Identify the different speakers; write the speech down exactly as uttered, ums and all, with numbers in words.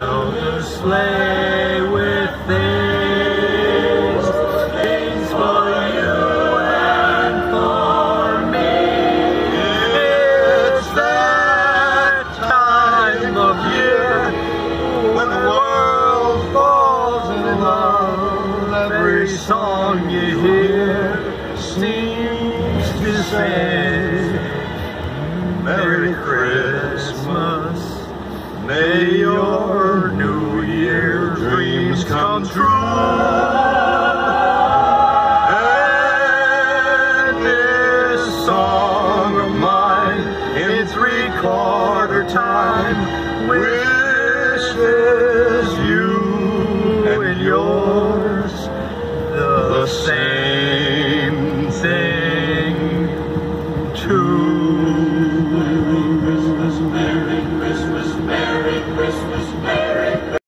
Speaker 1: The sleigh with things, things for you and for me. It's that time of year when the world falls in love. Every song you hear seems to say, Merry Christmas. May your New Year dreams come true. And this song of mine in three-quarter time wishes you and yours the same thing too.
Speaker 2: Merry Christmas, Merry Christmas, Merry